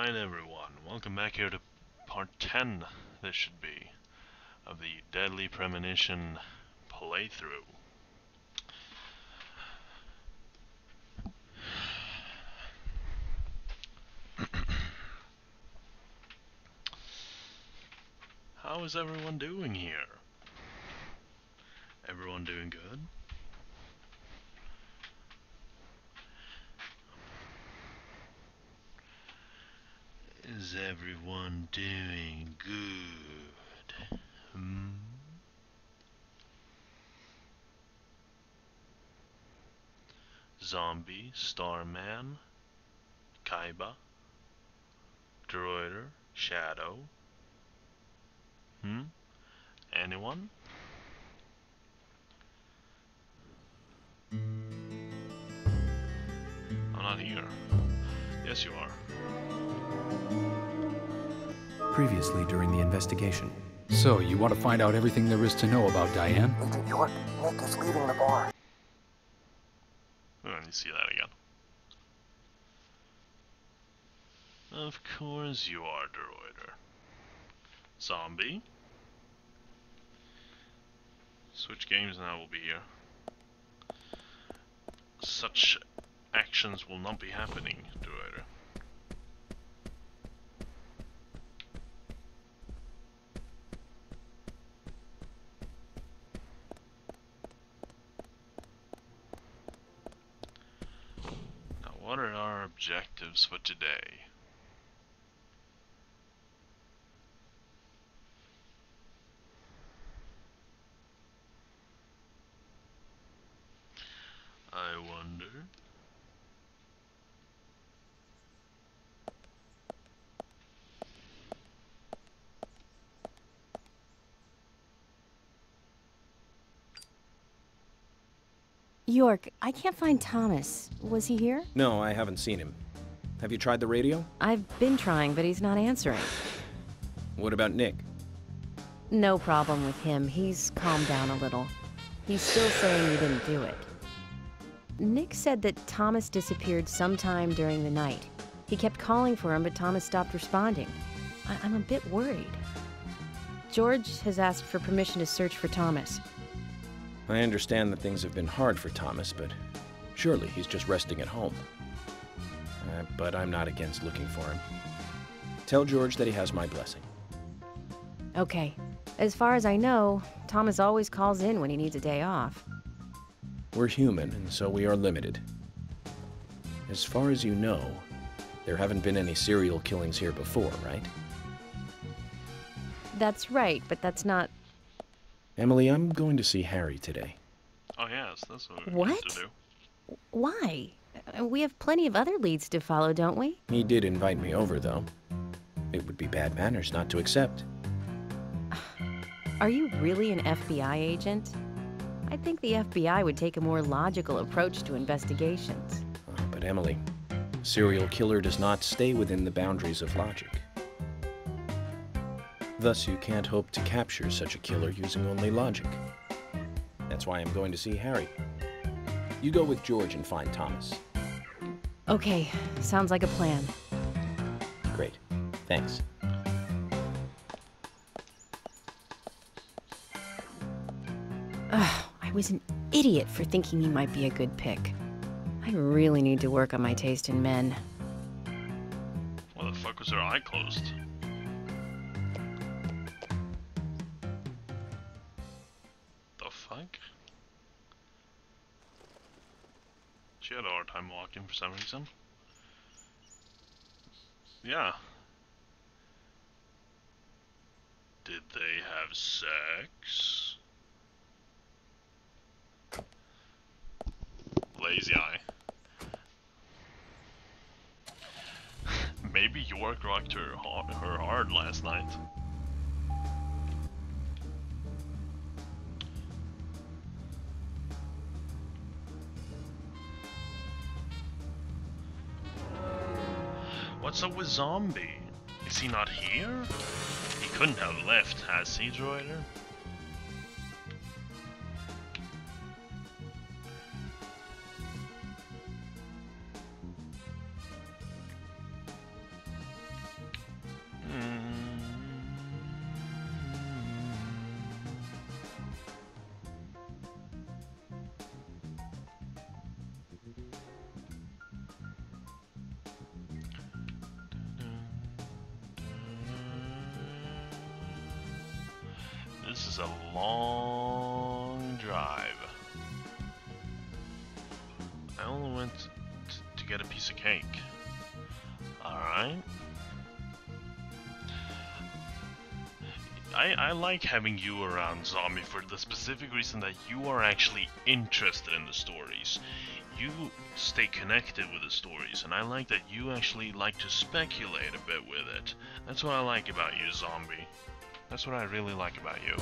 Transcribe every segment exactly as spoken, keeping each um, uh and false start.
Alright everyone, welcome back here to part ten, this should be, of the Deadly Premonition playthrough. How is everyone doing here? Everyone doing good? Is everyone doing good? Hmm? Zombie, Starman, Kaiba, Droider, Shadow. Hmm? Anyone? I'm not here. Yes, you are. Previously during the investigation. So, you want to find out everything there is to know about Diane? Agent York, Nick is leaving the bar. Oh, you see that again. Of course you are, Droider. Zombie. Switch games and I will be here. Such actions will not be happening, Droider. Now, what are our objectives for today? I wonder. York, I can't find Thomas. Was he here? No, I haven't seen him. Have you tried the radio? I've been trying, but he's not answering. What about Nick? No problem with him. He's calmed down a little. He's still saying he didn't do it. Nick said that Thomas disappeared sometime during the night. He kept calling for him, but Thomas stopped responding. I I'm a bit worried. George has asked for permission to search for Thomas. I understand that things have been hard for Thomas, but surely he's just resting at home. Uh, but I'm not against looking for him. Tell George that he has my blessing. Okay. As far as I know, Thomas always calls in when he needs a day off. We're human, and so we are limited. As far as you know, there haven't been any serial killings here before, right? That's right, but that's not... Emily, I'm going to see Harry today. Oh yes, that's what we What? need to do. Why? Uh, We have plenty of other leads to follow, don't we? He did invite me over, though. It would be bad manners not to accept. Are you really an F B I agent? I think the F B I would take a more logical approach to investigations. Uh, but Emily, a serial killer does not stay within the boundaries of logic. Thus, you can't hope to capture such a killer using only logic. That's why I'm going to see Harry. You go with George and find Thomas. Okay, sounds like a plan. Great. Thanks. Ugh, I was an idiot for thinking he might be a good pick. I really need to work on my taste in men. What the fuck was her eye closed? The fuck? She had a hard time walking for some reason. Yeah. Did they have sex? Lazy eye. Maybe York rocked her hard, her hard last night. What's up with Zombie? Is he not here? He couldn't have left, has he, Droider? This is a long drive. I only went t to get a piece of cake. Alright. I, I like having you around, Zombie, for the specific reason that you are actually interested in the stories. You stay connected with the stories, and I like that you actually like to speculate a bit with it. That's what I like about you, Zombie. That's what I really like about you.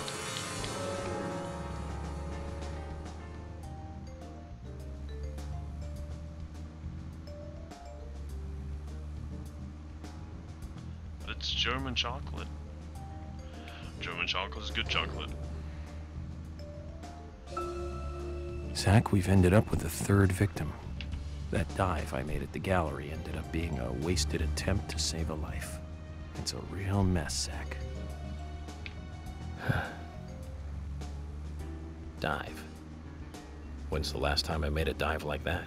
But it's German chocolate. German chocolate is good chocolate. Zach, we've ended up with a third victim. That dive I made at the gallery ended up being a wasted attempt to save a life. It's a real mess, Zach. Dive. When's the last time I made a dive like that?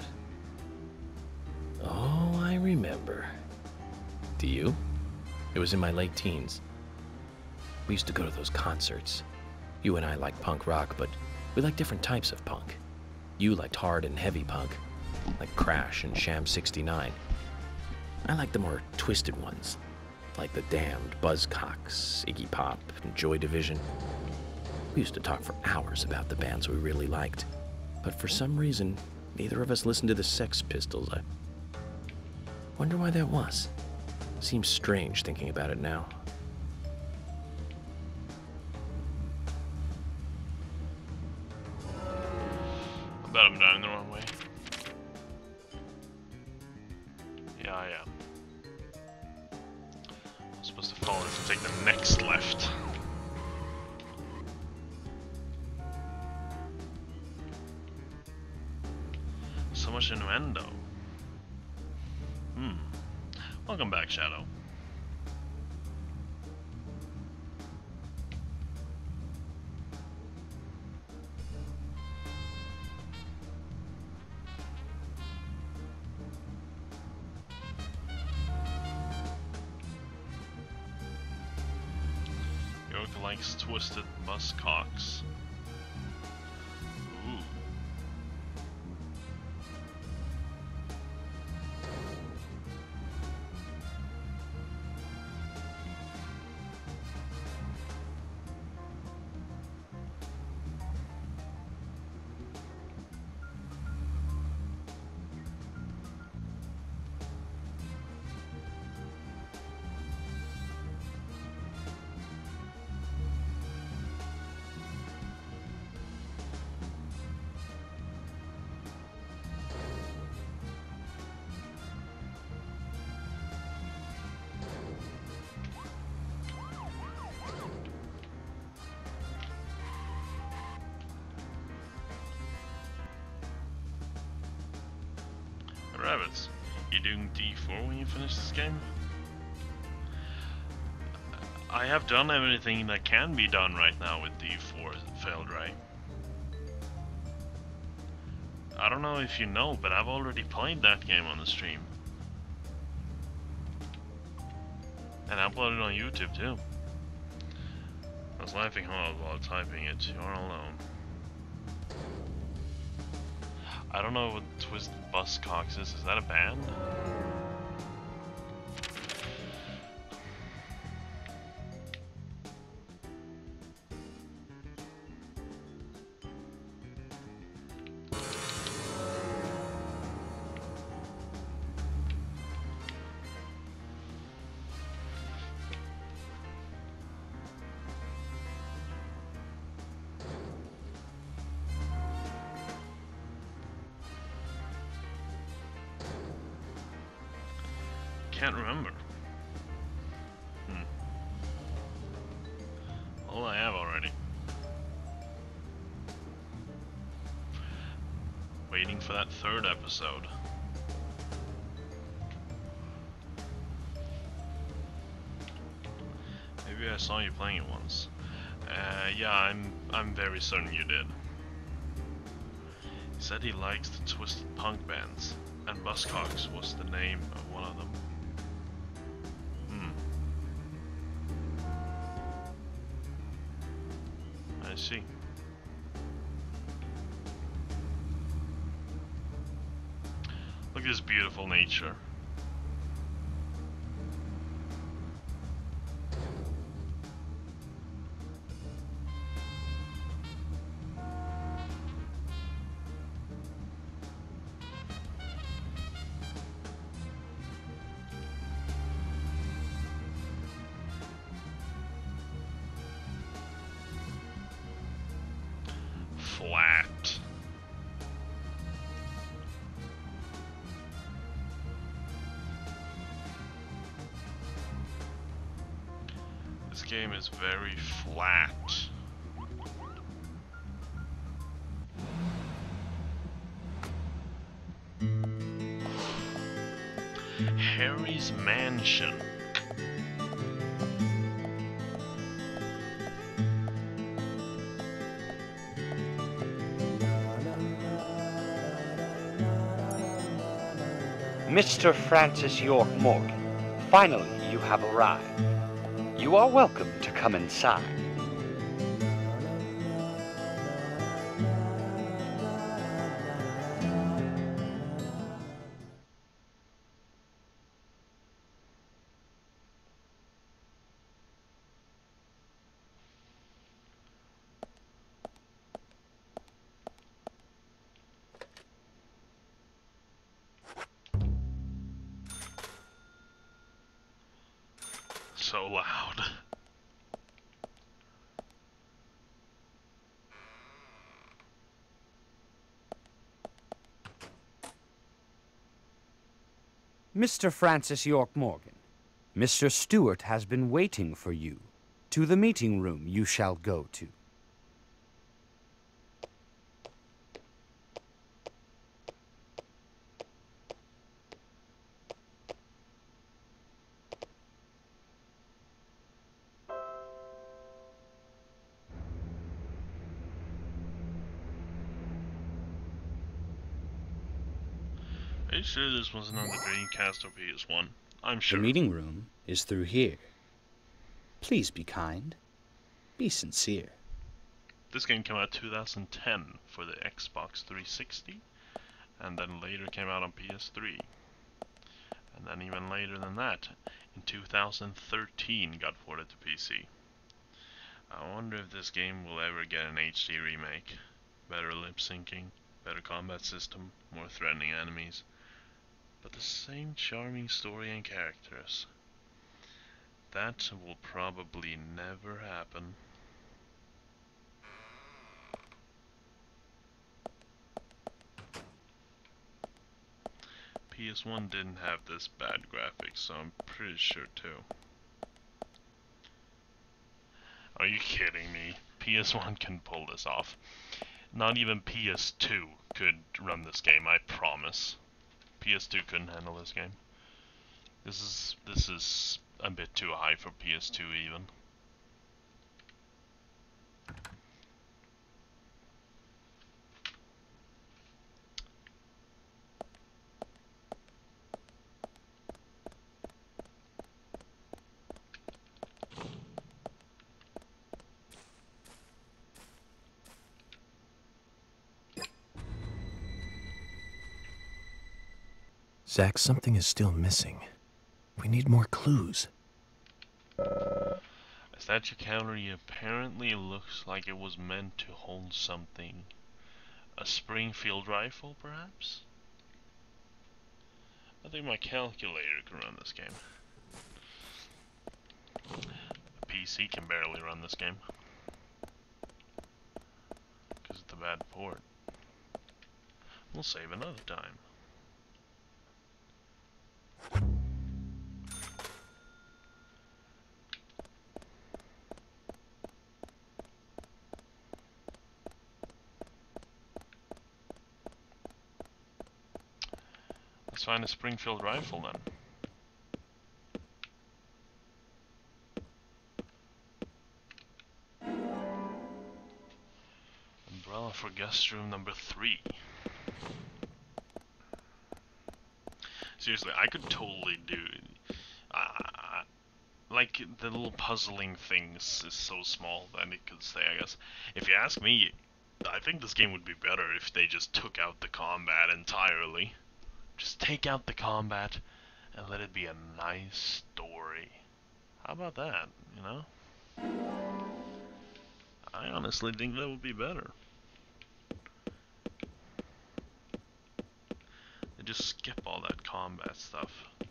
Oh, I remember. Do you? It was in my late teens. We used to go to those concerts. You and I like punk rock, but we like different types of punk. You liked hard and heavy punk, like Crash and Sham sixty-nine. I like the more twisted ones, like The Damned, Buzzcocks, Iggy Pop, and Joy Division. We used to talk for hours about the bands we really liked, but for some reason, neither of us listened to the Sex Pistols. I wonder why that was. Seems strange thinking about it now. I bet I'm driving the wrong way. Yeah, I am. I'm supposed to follow this and take the next left. So much innuendo. Hmm. Welcome back, Shadow. York likes twisted muskox. Ooh. Rabbitz, you doing D four when you finish this game? I have done everything that can be done right now with D four. It failed, right? I don't know if you know, but I've already played that game on the stream. And uploaded it on YouTube too. I was laughing hard while typing it. You aren't alone. I don't know what Twisted Buzzcocks is. Is that a band? Can't remember. Hmm. All I have already. Waiting for that third episode. Maybe I saw you playing it once. Uh, yeah, I'm I'm very certain you did. He said he likes the twisted punk bands, and Buzzcocks was the name of one of them. I see. Look at this beautiful nature. Flat. This game is very flat. Harry's Mansion. Mister Francis York Morgan, finally you have arrived. You are welcome to come inside. So loud. Mister Francis York Morgan, Mister Stewart has been waiting for you. To the meeting room you shall go to. Are you sure this wasn't on the Dreamcast or P S one? I'm sure. The meeting room is through here. Please be kind. Be sincere. This game came out two thousand ten for the Xbox three sixty, and then later came out on P S three. And then even later than that, in two thousand thirteen got ported to P C. I wonder if this game will ever get an H D remake. Better lip syncing, better combat system, more threatening enemies, but the same charming story and characters. That will probably never happen. P S one didn't have this bad graphics, so I'm pretty sure too. Are you kidding me? P S one can pull this off. Not even P S two could run this game, I promise. P S two couldn't handle this game. This is this is a bit too high for P S two even. Zach, something is still missing. We need more clues. As that your counter, it apparently looks like it was meant to hold something. A Springfield rifle, perhaps? I think my calculator can run this game. A P C can barely run this game. Because of the bad port. We'll save another time. Let's find a Springfield rifle then. Umbrella for guest room number three. Seriously, I could totally do... Uh, like, like the little puzzling things is so small that it could stay, I guess. If you ask me, I think this game would be better if they just took out the combat entirely. Just take out the combat and let it be a nice story. How about that, you know? I honestly think that would be better. They just skip all that combat stuff.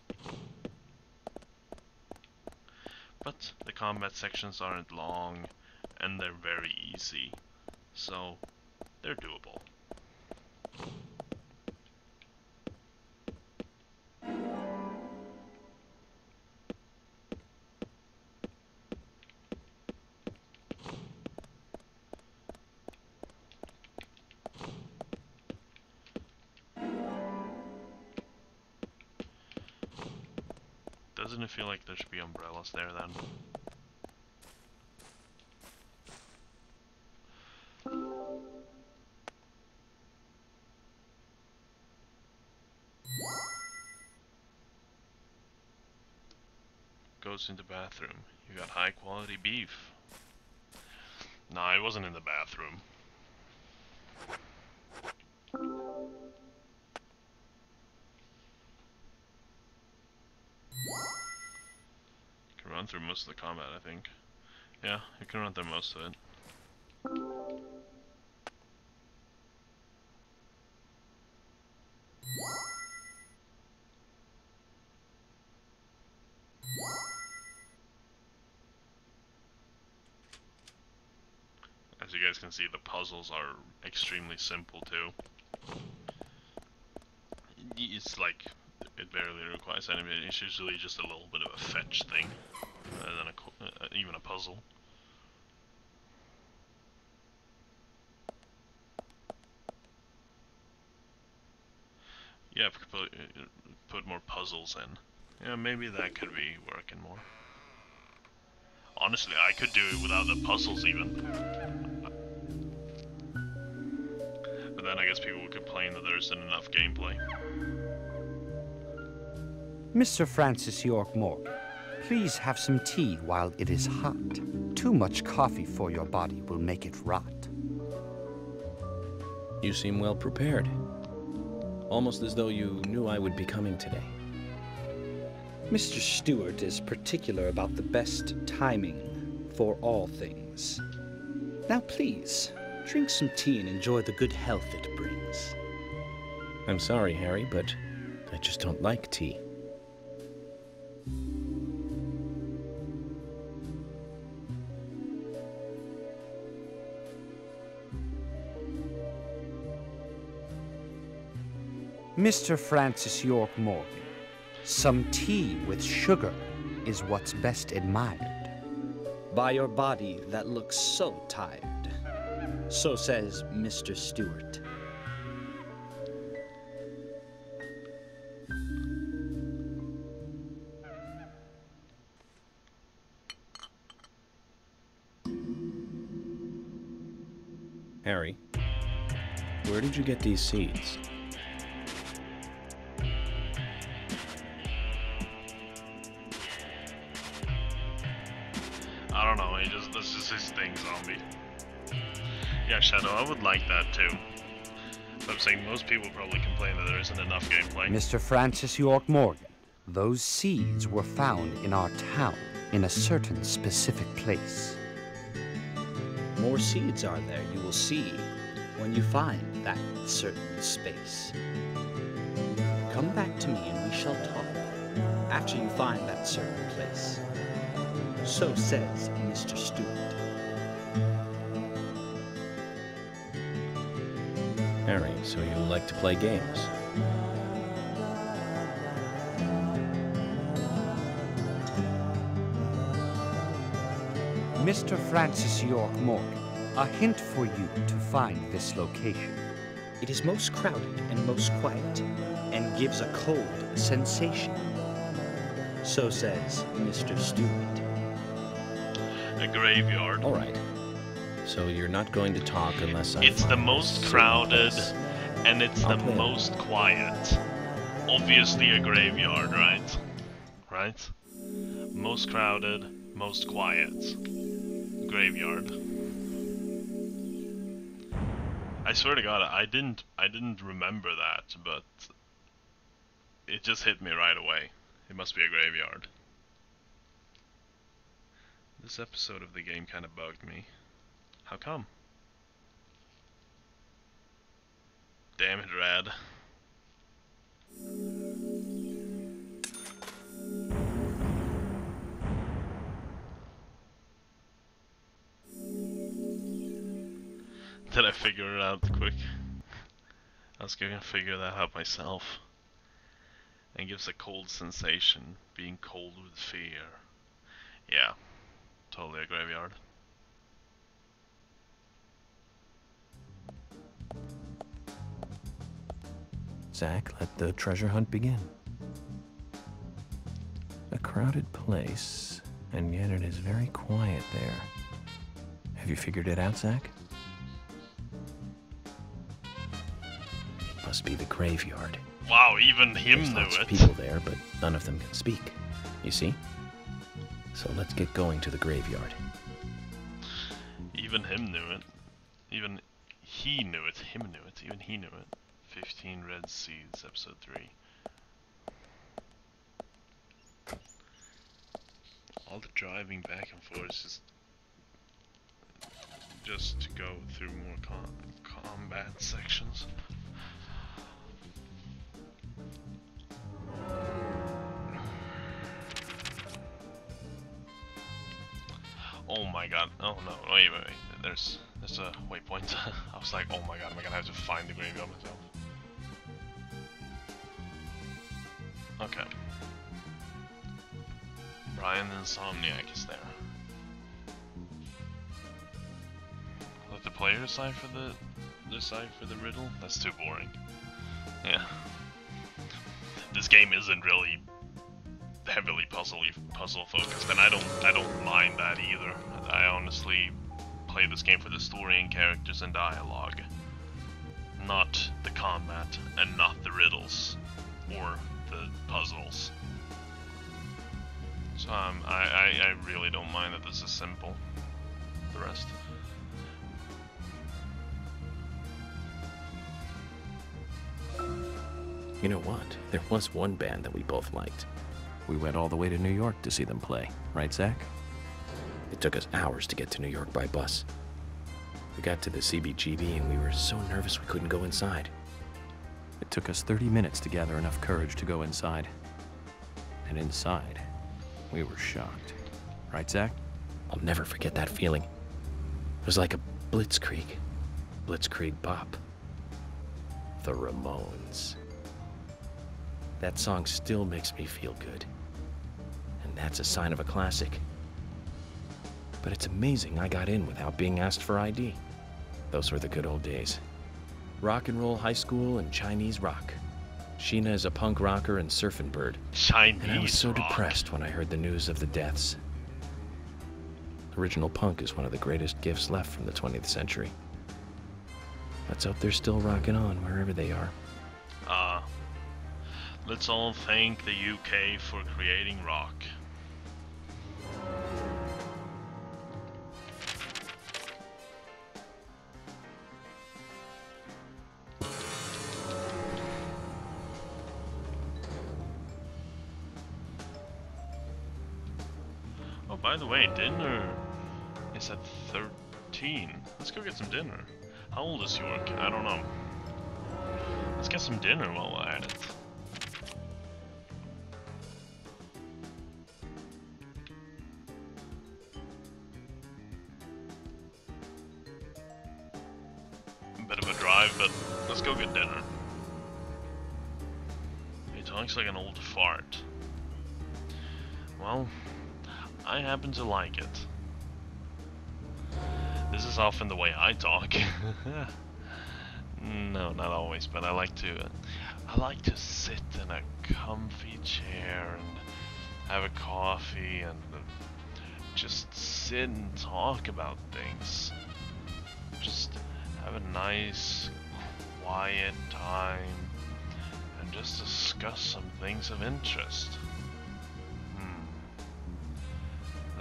But the combat sections aren't long and they're very easy, so they're doable. Doesn't it feel like there should be umbrellas there then? Goes in the bathroom. You got high quality beef. Nah, it wasn't in the bathroom. You can run through most of the combat, I think. Yeah, you can run through most of it. As you guys can see, the puzzles are extremely simple too. It's like, it barely requires any, it's usually just a little bit of a fetch thing, rather than a, uh, even a puzzle. Yeah, if we could put, uh, put more puzzles in. Yeah, maybe that could be working more. Honestly, I could do it without the puzzles even. But then I guess people would complain that there isn't enough gameplay. Mister Francis York Morgan, please have some tea while it is hot. Too much coffee for your body will make it rot. You seem well prepared. Almost as though you knew I would be coming today. Mister Stewart is particular about the best timing for all things. Now please, drink some tea and enjoy the good health it brings. I'm sorry, Harry, but I just don't like tea. Mister Francis York Morgan, some tea with sugar is what's best admired. By your body that looks so tired. So says Mister Stewart. Harry, where did you get these seeds? I don't know, he just, this is his thing, zombie. Yeah, Shadow, I would like that too. But I'm saying most people probably complain that there isn't enough gameplay. Mister Francis York Morgan, those seeds were found in our town in a certain specific place. More seeds are there, you will see, when you find that certain space. Come back to me and we shall talk after you find that certain place. So says Mister Stewart. Harry, so you like to play games? Mister Francis York Morgan, a hint for you to find this location. It is most crowded and most quiet, and gives a cold sensation. So says Mister Stewart. A graveyard. All right. So you're not going to talk unless I It's the find most certain crowded, place. and it's I'll the play it. most quiet. Obviously a graveyard, right? right? Most crowded, most quiet. Graveyard. I swear to God, I didn't I didn't remember that, but it just hit me right away. It must be a graveyard. This episode of the game kind of bugged me. How come? Damn it, Red. Did I figure it out quick? I was gonna figure that out myself. And gives a cold sensation, being cold with fear. Yeah, totally a graveyard. Zach, let the treasure hunt begin. A crowded place, and yet it is very quiet there. Have you figured it out, Zach? It must be the graveyard. Wow, even him There's knew lots it. of people there, but none of them can speak. You see? So let's get going to the graveyard. Even him knew it. Even he knew it. Him knew it. Even he knew it. fifteen Red Seeds, episode three. All the driving back and forth is just to go through more com combat sections. Oh my god, oh no, wait, wait, wait, there's, there's a waypoint. I was like, oh my god, am I gonna have to find the graveyard myself? Okay. Brian the Insomniac is there. Let the player decide for the, decide for the riddle? That's too boring. Yeah. This game isn't really heavily puzzle puzzle focused, and I don't I don't mind that either. I honestly play this game for the story and characters and dialogue, not the combat and not the riddles or the puzzles. So um, I, I I really don't mind that this is simple. The rest. You know what? There was one band that we both liked. We went all the way to New York to see them play, right, Zach? It took us hours to get to New York by bus. We got to the C B G B and we were so nervous we couldn't go inside. It took us thirty minutes to gather enough courage to go inside. And inside, we were shocked. Right, Zach? I'll never forget that feeling. It was like a blitzkrieg. Blitzkrieg bop. The Ramones. That song still makes me feel good. And that's a sign of a classic. But it's amazing I got in without being asked for I D. Those were the good old days. Rock and roll high school and Chinese rock. Sheena is a punk rocker and surfing bird. Chinese And I was so rock. depressed when I heard the news of the deaths. Original punk is one of the greatest gifts left from the twentieth century. Let's hope they're still rocking on wherever they are. Uh, let's all thank the U K for creating rock. Oh, by the way, dinner is at thirteen. Let's go get some dinner. How old is York? I don't know. Let's get some dinner while we're at it. Bit of a drive, but let's go get dinner. He talks like an old fart. Well, I happen to like it. This is often the way I talk. No, not always, but I like to. Uh, I like to sit in a comfy chair and have a coffee and uh, just sit and talk about things. Just have a nice, quiet time and just discuss some things of interest.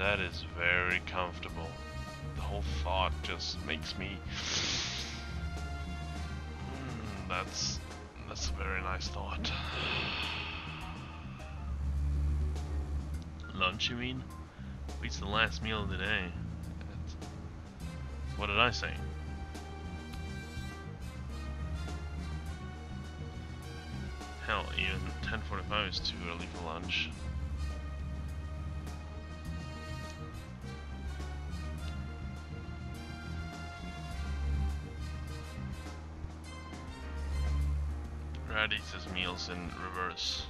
That is very comfortable. The whole thought just makes me... Mm, that's... that's a very nice thought. Lunch, you mean? It's the last meal of the day. It's... What did I say? Hell, even ten forty-five is too early for lunch. Brad eats his meals in reverse.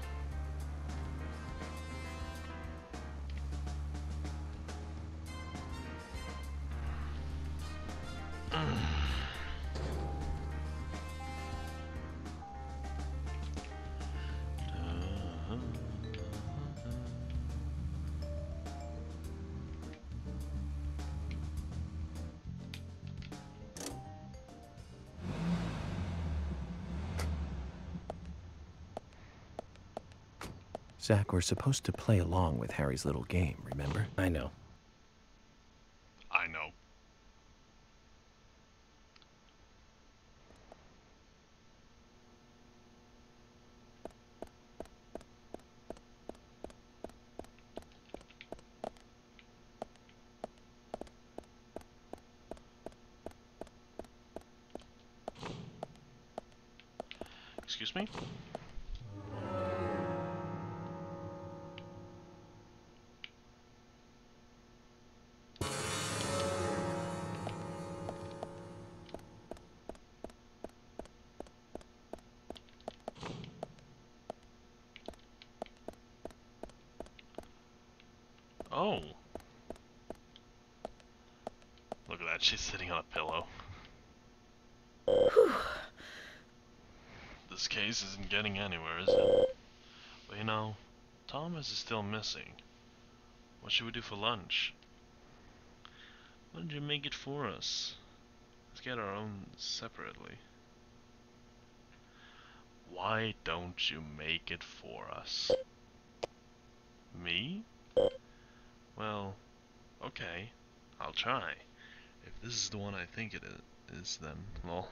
Zach, we're supposed to play along with Harry's little game, remember? I know. I know. Excuse me? Oh. Look at that, she's sitting on a pillow. This case isn't getting anywhere, is it? But you know, Thomas is still missing. What should we do for lunch? Why don't you make it for us? Let's get our own separately. Why don't you make it for us? Me? Well, okay, I'll try. If this is the one I think it is, then, well...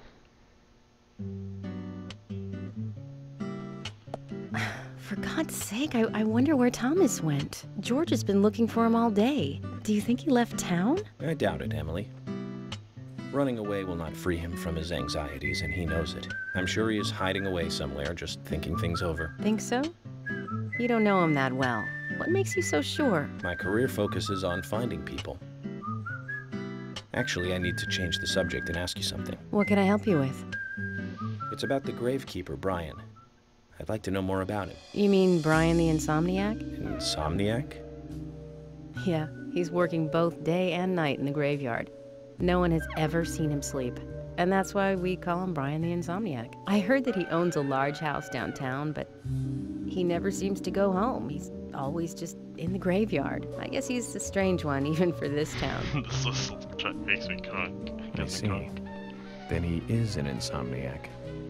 For God's sake, I, I wonder where Thomas went. George has been looking for him all day. Do you think he left town? I doubt it, Emily. Running away will not free him from his anxieties, and he knows it. I'm sure he is hiding away somewhere, just thinking things over. Think so? You don't know him that well. What makes you so sure? My career focuses on finding people. Actually, I need to change the subject and ask you something. What can I help you with? It's about the gravekeeper, Brian. I'd like to know more about him. You mean Brian the Insomniac? Insomniac? Yeah, he's working both day and night in the graveyard. No one has ever seen him sleep. And that's why we call him Brian the Insomniac. I heard that he owns a large house downtown, but he never seems to go home. He's always just in the graveyard. I guess he's a strange one, even for this town. This whistle makes me crunk. I see. Then he is an insomniac.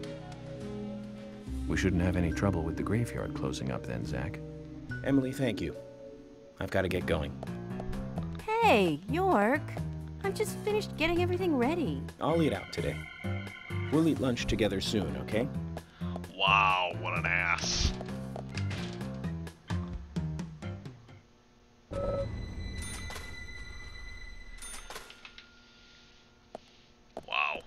We shouldn't have any trouble with the graveyard closing up then, Zach. Emily, thank you. I've got to get going. Hey, York. I've just finished getting everything ready. I'll eat out today. We'll eat lunch together soon, okay? Wow, what an ass. Wow.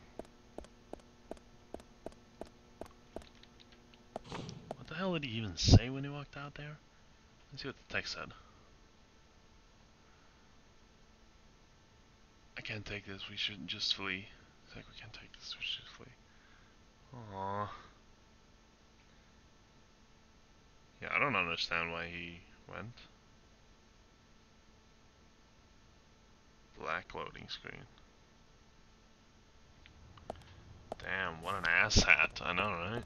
What the hell did he even say when he walked out there? Let's see what the text said. I can't take this, we shouldn't just flee. It's like, we can't take this, we should flee. Aww. Yeah, I don't understand why he went. Black loading screen. Damn, what an asshat. I know, right?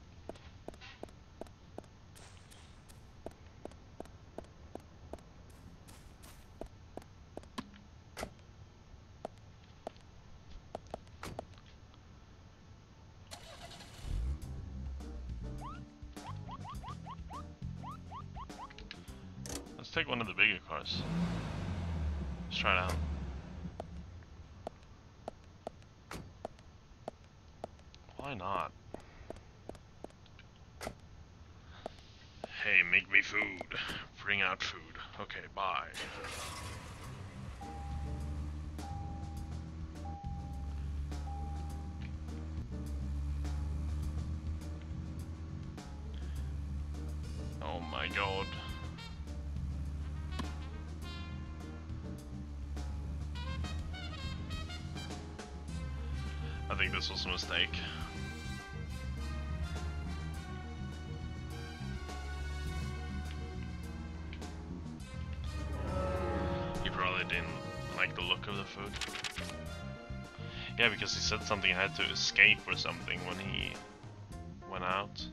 Let's take one of the bigger cars. Let's try it out. Why not? Hey, make me food. Bring out food. Okay, bye. Oh my god. I think this was a mistake. He probably didn't like the look of the food. Yeah, because he said something had to escape or something when he went out.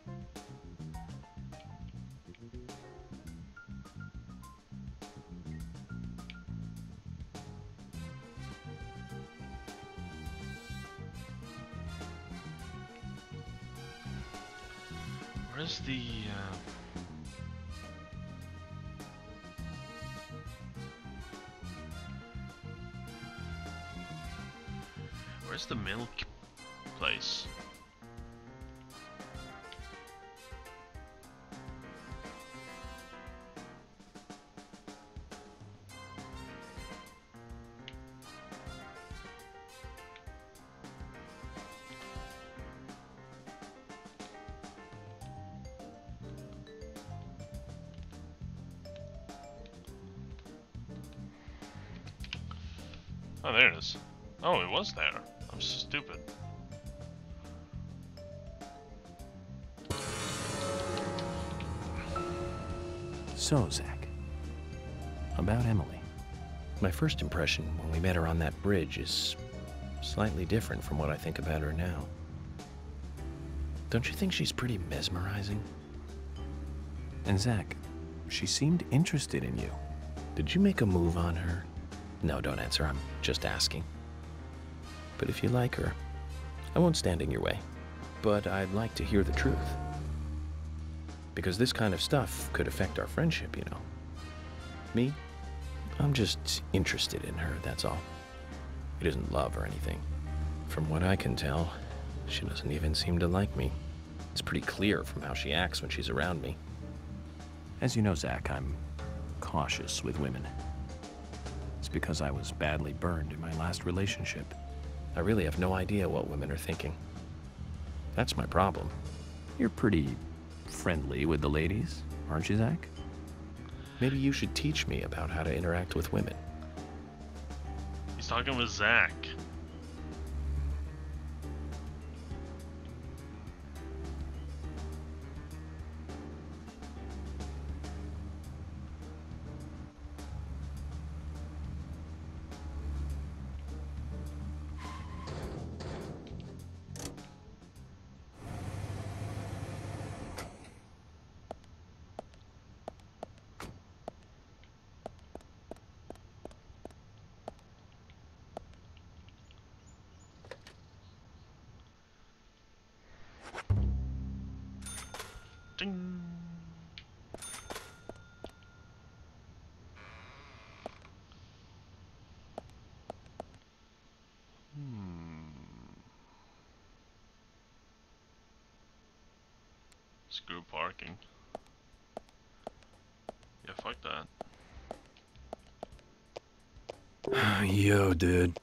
Where's the, uh... where's the milk place? Oh, there it is. Oh, it was there. I'm stupid. So, Zach, about Emily. My first impression when we met her on that bridge is slightly different from what I think about her now. Don't you think she's pretty mesmerizing? And Zach, she seemed interested in you. Did you make a move on her? No, don't answer. I'm just asking. But if you like her, I won't stand in your way. But I'd like to hear the truth. Because this kind of stuff could affect our friendship, you know. Me? I'm just interested in her, that's all. It isn't love or anything. From what I can tell, she doesn't even seem to like me. It's pretty clear from how she acts when she's around me. As you know, Zach, I'm cautious with women. It's because I was badly burned in my last relationship. I really have no idea what women are thinking. That's my problem. You're pretty friendly with the ladies, aren't you, Zach? Maybe you should teach me about how to interact with women. He's talking with Zach. Ding. Hmm. Screw parking. Yeah, fuck that. Yo, dude.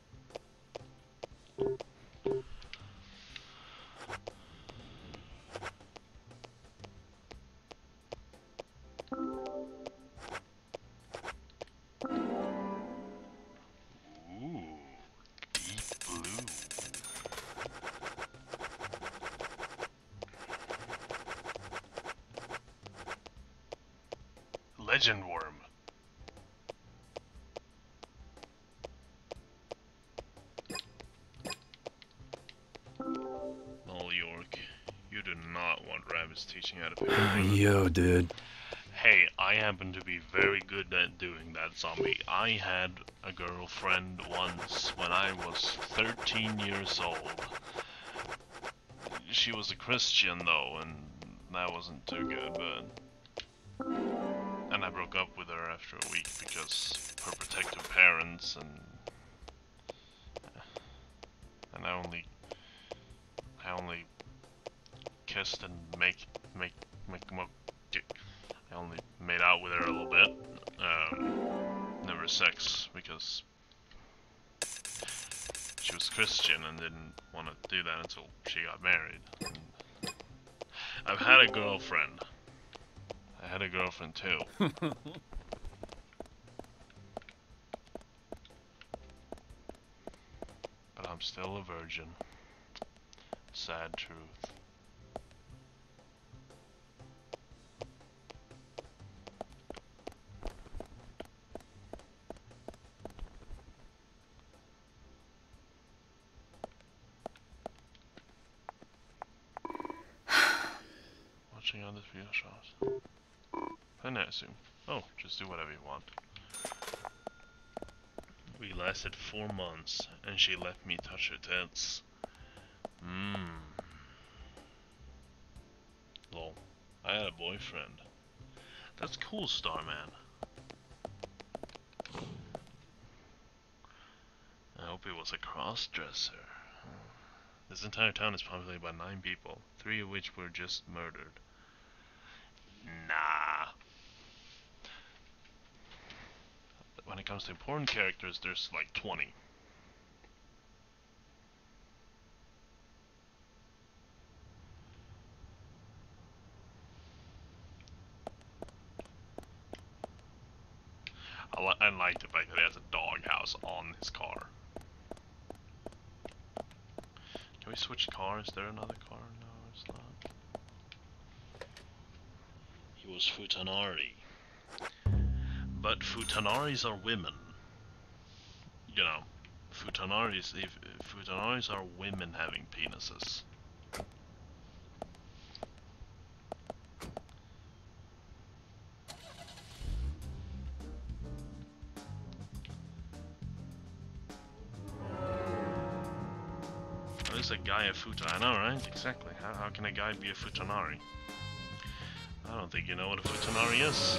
Legend worm. Well, York, you do not want Rabbitz teaching how to pick Uh, yo, dude. Hey, I happen to be very good at doing that, zombie. I had a girlfriend once when I was thirteen years old. She was a Christian though, and that wasn't too good, but... And I broke up with her after a week because her protective parents and and I only I only kissed and make make make mo I only made out with her a little bit. Um, never sex because she was Christian and didn't want to do that until she got married. And I've had a girlfriend. I had a girlfriend too. But I'm still a virgin. Sad truth. Watching other video shows. I assume. Oh, just do whatever you want. We lasted four months, and she let me touch her tits. Mmm. Lol. I had a boyfriend. That's cool, Starman. I hope he was a cross-dresser. This entire town is populated by nine people, three of which were just murdered. Nah. When it comes to important characters, there's like twenty. I, li I like the fact that he has a doghouse on his car. Can we switch cars? Is there another car? No, it's not. He was Futanari. But Futanaris are women. You know, Futanaris, if, if Futanaris are women having penises. What is a guy a futa? I know, right? Exactly. How, how can a guy be a Futanari? I don't think you know what a Futanari is.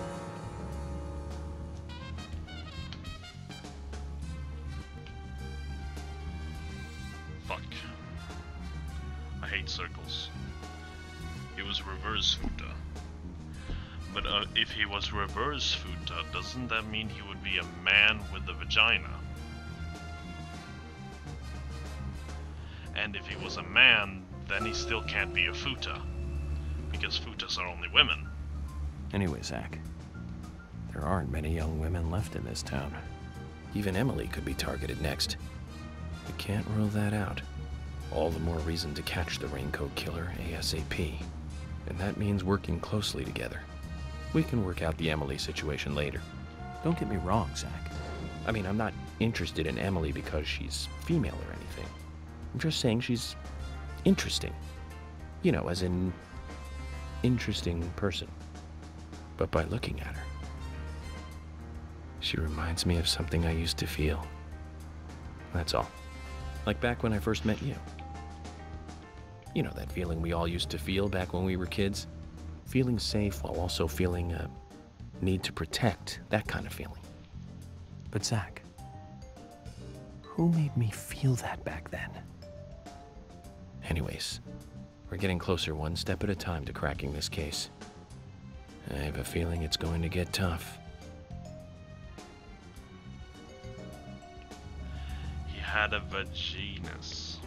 Fuck. I hate circles. He was reverse Futa. But uh, if he was reverse Futa, doesn't that mean he would be a man with a vagina? And if he was a man, then he still can't be a Futa. Because Futas are only women. Anyway, Zach, there aren't many young women left in this town. Even Emily could be targeted next. We can't rule that out. All the more reason to catch the Raincoat Killer ASAP. And that means working closely together. We can work out the Emily situation later. Don't get me wrong, Zach. I mean, I'm not interested in Emily because she's female or anything. I'm just saying she's interesting. You know, as in interesting person. But by looking at her, she reminds me of something I used to feel. That's all. Like back when I first met you. You know, that feeling we all used to feel back when we were kids? Feeling safe while also feeling a need to protect, that kind of feeling. But Zach, who made me feel that back then? Anyways, we're getting closer one step at a time to cracking this case. I have a feeling it's going to get tough. He had a vaginus.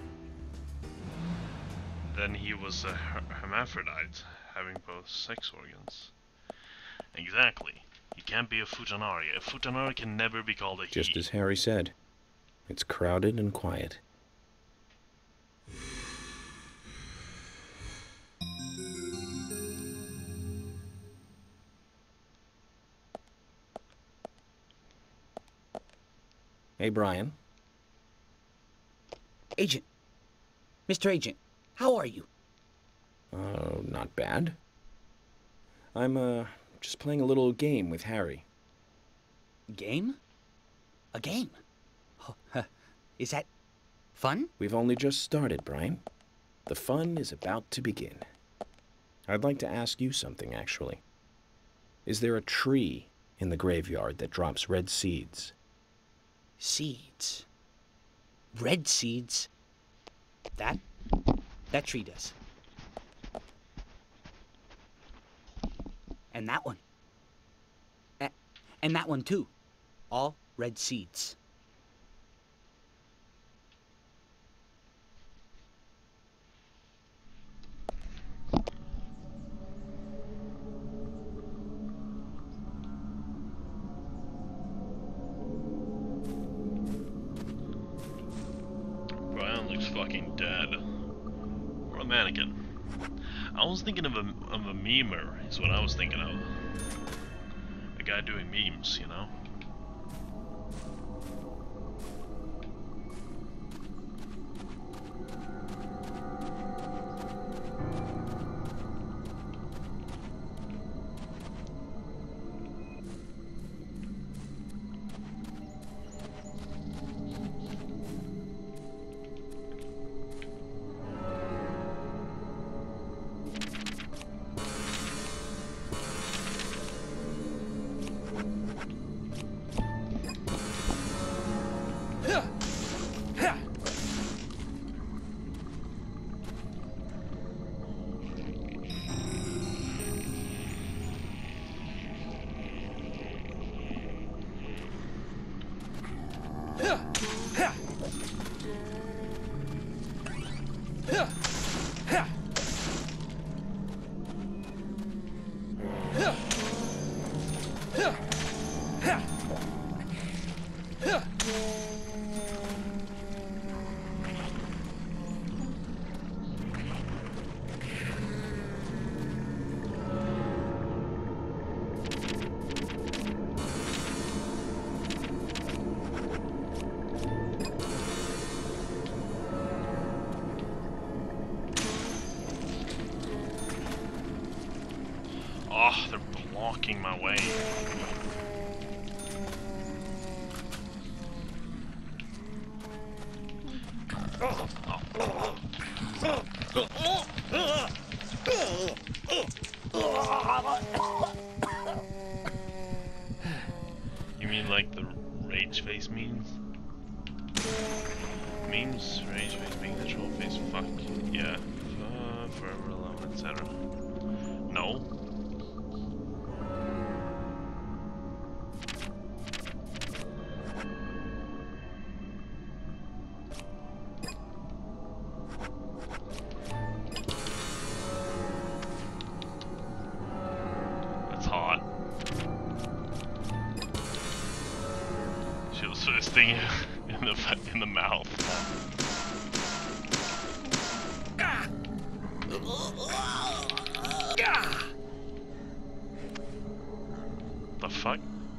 Then he was a her hermaphrodite, having both sex organs. Exactly. He can't be a Futanari. A Futanari can never be called a he. Just as Harry said, it's crowded and quiet. Hey, Brian. Agent. Mister Agent, how are you? Oh, not bad. I'm, uh, just playing a little game with Harry. Game? A game? Oh, huh. Is that fun? We've only just started, Brian. The fun is about to begin. I'd like to ask you something, actually. Is there a tree in the graveyard that drops red seeds. Seeds. Red seeds. That, that tree does. And that one. A- and that one too. All red seeds. Brian looks fucking dead. Or a mannequin. I was thinking of a, of a memer, is what I was thinking of. A guy doing memes, you know? Oh, they're blocking my way. You mean like the rage face memes? Memes, rage face, being the troll face, fuck, yeah, uh, forever alone, et cetera. No. That's hot. She was twisting in the in the mouth. The fuck?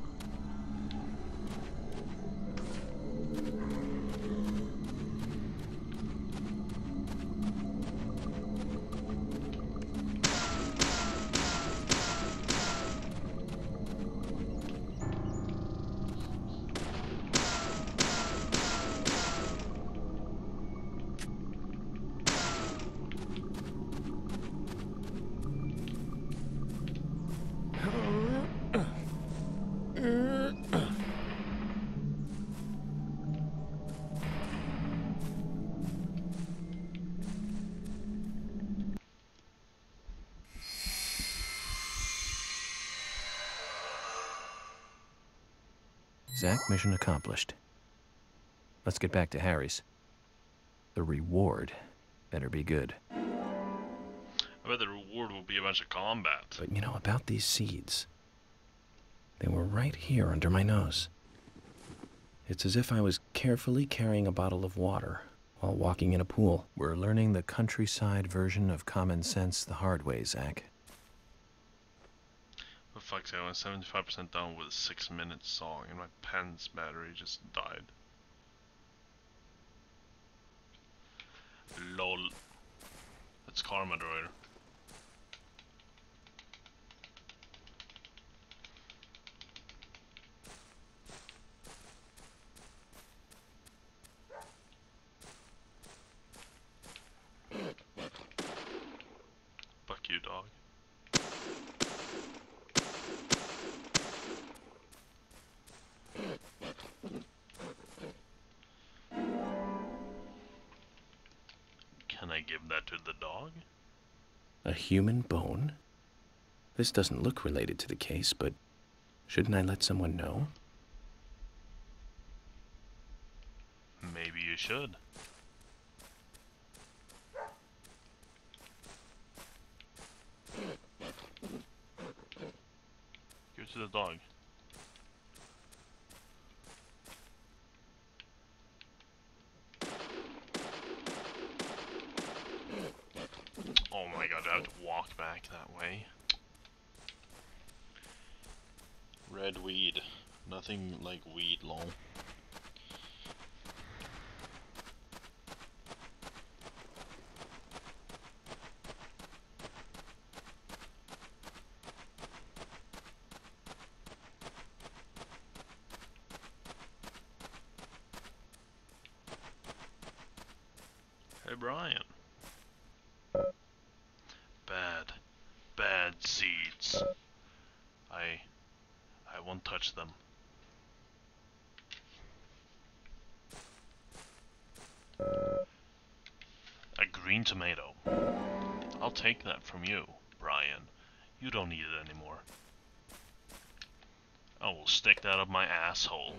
Zach, mission accomplished. Let's get back to Harry's. The reward better be good. I bet the reward will be a bunch of combat. But you know, about these seeds, they were right here under my nose. It's as if I was carefully carrying a bottle of water while walking in a pool. We're learning the countryside version of common sense the hard way, Zach. For fuck's sake, I went seventy-five percent done with a six minute song and my pen's battery just died. Lol. That's karma, droider. Fuck you, dog. Can I give that to the dog? A human bone? This doesn't look related to the case, but shouldn't I let someone know? Maybe you should. Give it to the dog. Oh my god, I have to walk back that way. Red weed. Nothing like weed, lol. Hey Brian. Bad, bad seeds. I, I won't touch them. A green tomato. I'll take that from you, Brian. You don't need it anymore. I will stick that up my asshole.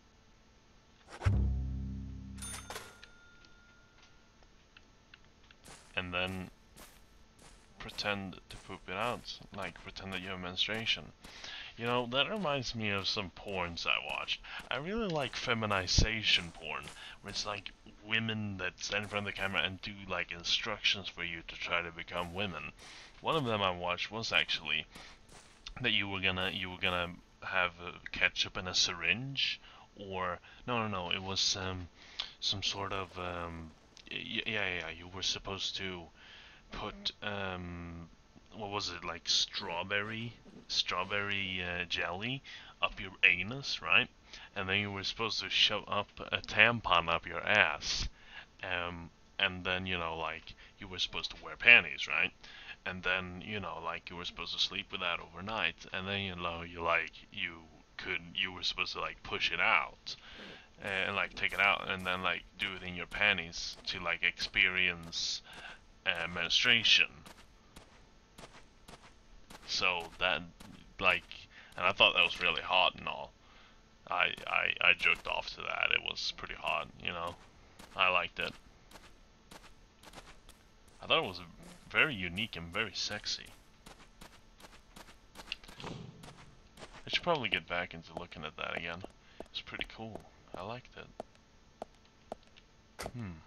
And then pretend to poop it out, like pretend that you have menstruation. You know, that reminds me of some porns I watched. I really like feminization porn, where it's like women that stand in front of the camera and do like instructions for you to try to become women. One of them I watched was actually that you were gonna you were gonna have uh, ketchup in a syringe, or no no no, it was um, some sort of um, yeah yeah yeah you were supposed to put um what was it, like strawberry strawberry uh, jelly up your anus, right? And then you were supposed to shove up a tampon up your ass, um and then, you know, like you were supposed to wear panties, right? And then, you know, like you were supposed to sleep with that overnight, and then, you know, you like you could you were supposed to like push it out and like take it out and then like do it in your panties to like experience uh, menstruation. So that, like, and I thought that was really hot and all. I, I, I jerked off to that. It was pretty hot, you know. I liked it. I thought it was very unique and very sexy. I should probably get back into looking at that again. It's pretty cool. I liked it. Hmm.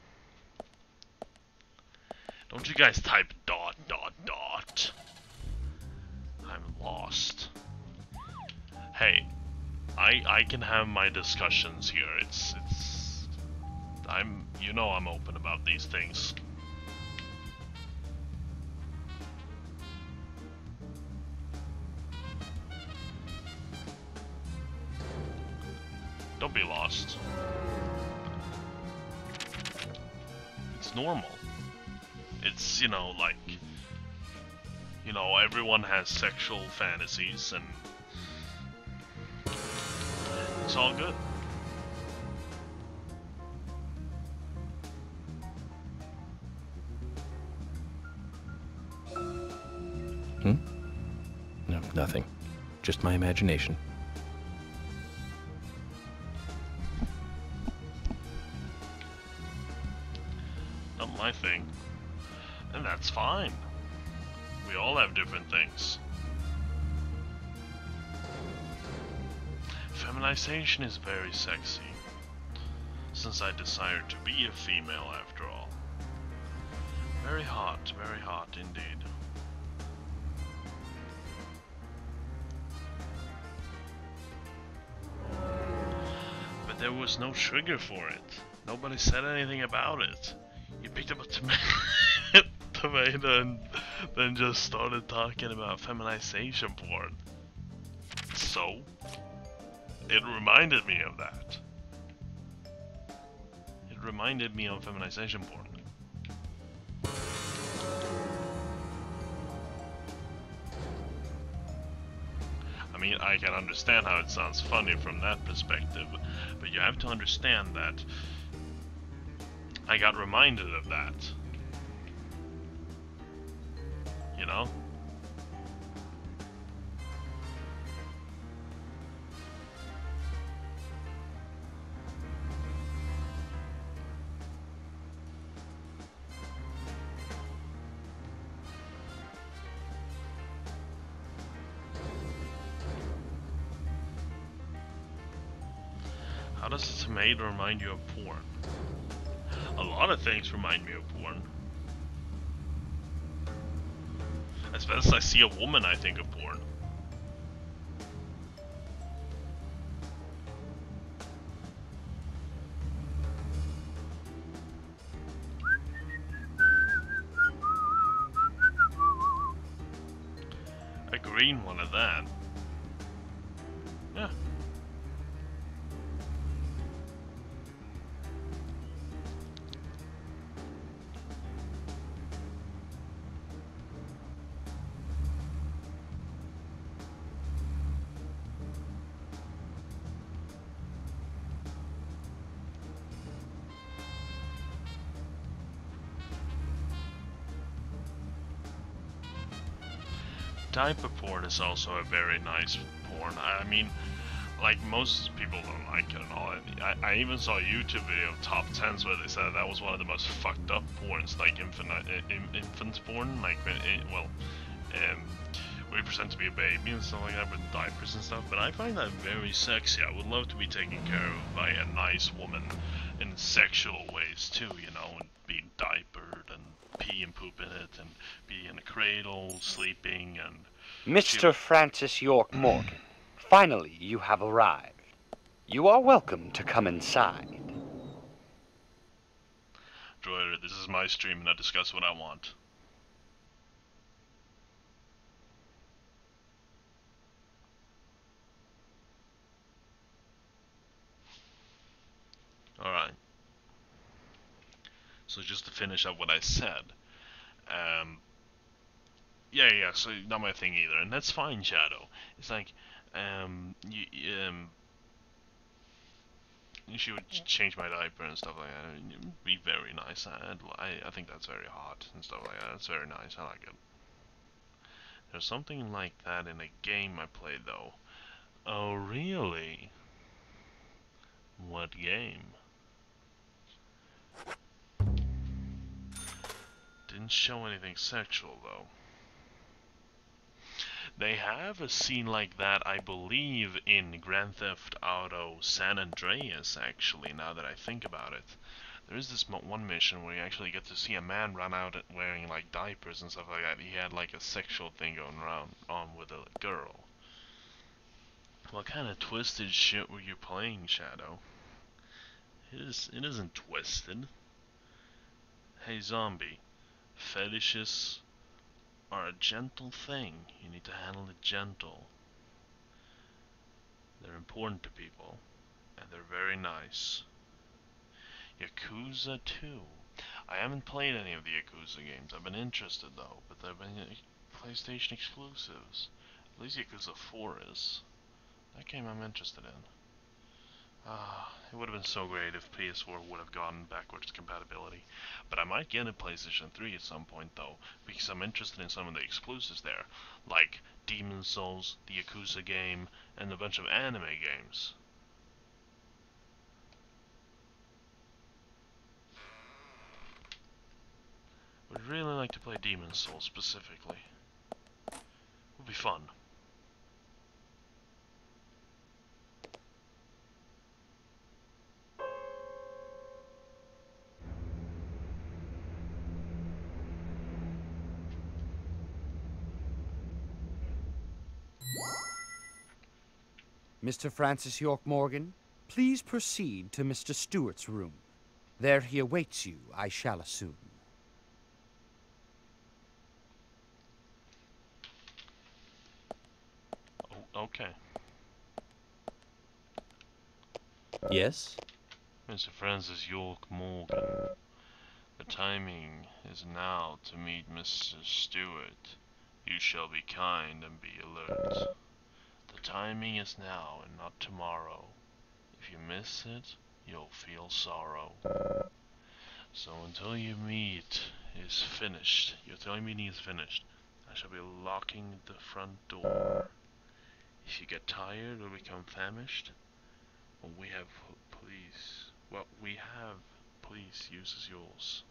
Don't you guys type dot dot dot? I'm lost. Hey, I I can have my discussions here. It's it's I'm you know I'm open about these things. Don't be lost. It's normal. It's, you know, like, you know, everyone has sexual fantasies, and it's all good. Hmm? No, nothing. Just my imagination. Not my thing. And that's fine. We all have different things. Feminization is very sexy, since I desire to be a female after all. Very hot, very hot indeed. But there was no trigger for it. Nobody said anything about it. You picked up a tomato. tomato and then just started talking about feminization porn. So, it reminded me of that. It reminded me of feminization porn. mean, I can understand how it sounds funny from that perspective, but you have to understand that I got reminded of that. You know? How does a tomato remind you of porn? A lot of things remind me of porn. As fast as I see a woman, I think of porn. A green one of that. Yeah. Diaper porn is also a very nice porn. I mean, like, most people don't like it and all. I, I even saw a YouTube video of top tens where they said that was one of the most fucked up porns, like infant, uh, infant porn, like, it, well, um, where you pretend to be a baby and stuff like that with diapers and stuff. But I find that very sexy. I would love to be taken care of by a nice woman in sexual ways too, you know, and be diapered and pee and poop in it and be in a cradle, sleeping and... Mister Francis York Morgan, finally you have arrived. You are welcome to come inside. Droider, this is my stream and I discuss what I want. Alright. So just to finish up what I said, um, yeah, yeah, so not my thing either, and that's fine, Shadow. It's like, um, you, um, she would change my diaper and stuff like that. It would be very nice. I, I, I think that's very hot and stuff like that. It's very nice. I like it. There's something like that in a game I played, though. Oh, really? What game? Didn't show anything sexual, though. They have a scene like that, I believe, in Grand Theft Auto San Andreas, actually, now that I think about it. There is this one mission where you actually get to see a man run out wearing, like, diapers and stuff like that. He had, like, a sexual thing going around on with a girl. What kind of twisted shit were you playing, Shadow? It, is, it isn't twisted. Hey, zombie. Fetishes are a gentle thing. You need to handle it gentle. They're important to people, and they're very nice. Yakuza two. I haven't played any of the Yakuza games. I've been interested though, but they've been PlayStation exclusives. At least Yakuza four is. That game I'm interested in. Ah, it would have been so great if P S four would have gotten backwards compatibility. But I might get a PlayStation three at some point though, because I'm interested in some of the exclusives there, like Demon's Souls, the Yakuza game, and a bunch of anime games. Would really like to play Demon's Souls specifically. Would be fun. Mister Francis York Morgan, please proceed to Mister Stewart's room. There he awaits you, I shall assume. Oh, okay. Yes? Mister Francis York Morgan. The timing is now to meet Mister Stewart. You shall be kind and be alert. The The timing is now and not tomorrow. If you miss it, you'll feel sorrow. So until your meet is finished, until your meeting is finished, I shall be locking the front door. If you get tired or become famished, what we have, please, what we have, please use as yours.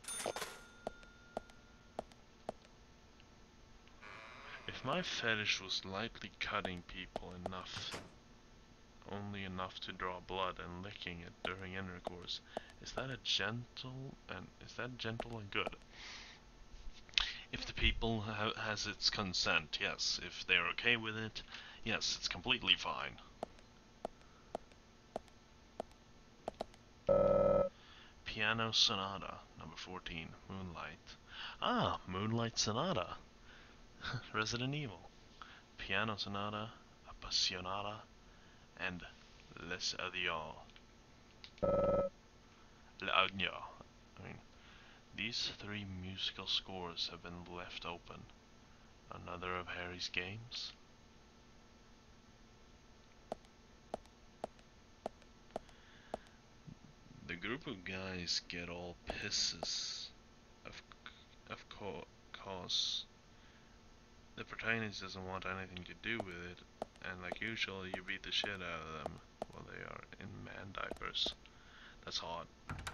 If my fetish was lightly cutting people enough, only enough to draw blood and licking it during intercourse, is that a gentle and is that gentle and good? If the people ha has its consent, yes. If they're okay with it, yes, it's completely fine. Piano Sonata, number fourteen, Moonlight. Ah, Moonlight Sonata. Resident Evil. Piano Sonata, Appassionata, and Les Adieux. L'Adieu. I mean, these three musical scores have been left open. Another of Harry's games? The group of guys get all pisses of, of co cause the protagonist doesn't want anything to do with it, and like usual, you beat the shit out of them while they are in man diapers. That's hot.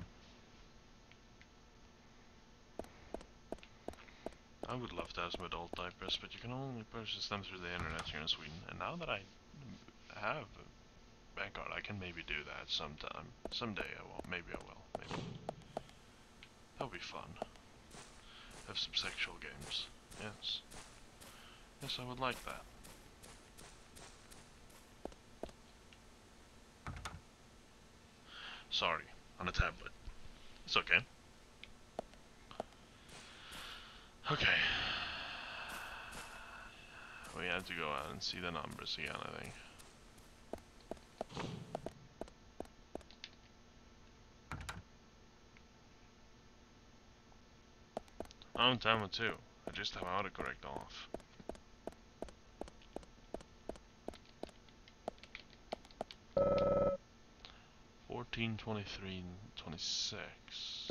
I would love to have some adult diapers, but you can only purchase them through the internet here in Sweden. And now that I have a bank card, I can maybe do that sometime. Someday I will. Maybe I will. Maybe. That would be fun. Have some sexual games. Yes. Yes, I would like that. Sorry, on a tablet. It's okay. Okay. We have to go out and see the numbers again, I think. I'm done with two. I just have autocorrect off. Fourteen, twenty-three, twenty-six.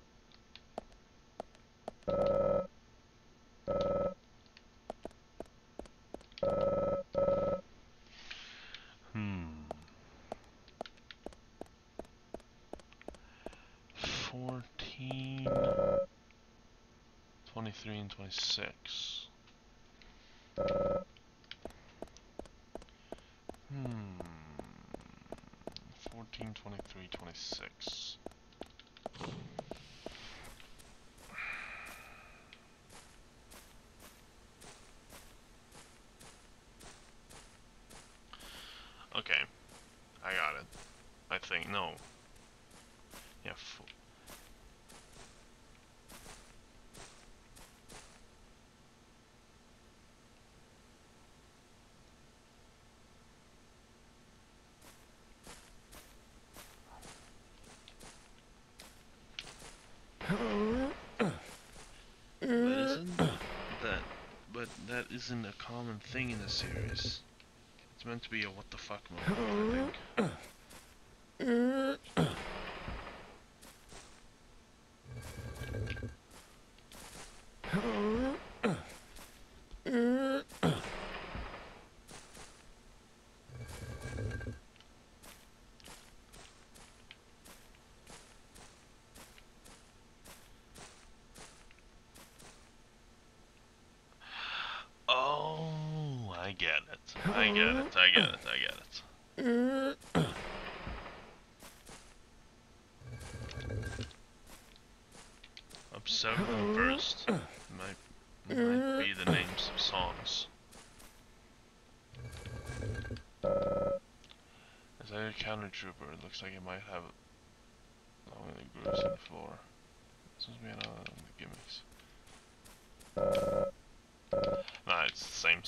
Hmm. Fourteen, twenty-three, and twenty-six. Hmm. Fourteen, twenty-three, twenty-six. Okay, I got it. I think, no. Yeah, f But isn't that, but that isn't a common thing in the series. It's meant to be a what the fuck moment, I think. Oh, I get it. I get it. I get it. I get it. Observe them first. Might might be the names of songs. As a counter trooper, it looks like it might have lonely grooves in the floor. This must be another of the gimmicks. Nah, it's the same.